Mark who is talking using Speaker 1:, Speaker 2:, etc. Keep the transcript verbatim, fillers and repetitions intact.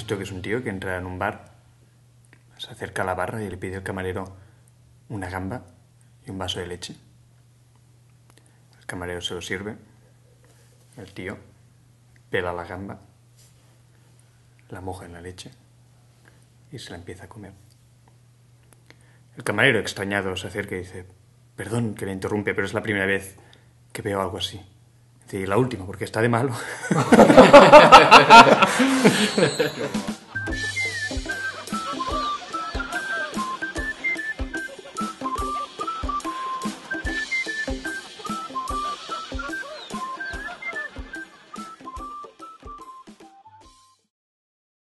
Speaker 1: Esto que es un tío que entra en un bar, se acerca a la barra y le pide al camarero una gamba y un vaso de leche. El camarero se lo sirve, el tío pela la gamba, la moja en la leche y se la empieza a comer. El camarero, extrañado, se acerca y dice: perdón que le interrumpe, pero es la primera vez que veo algo así. Dice: y la última, porque está de malo.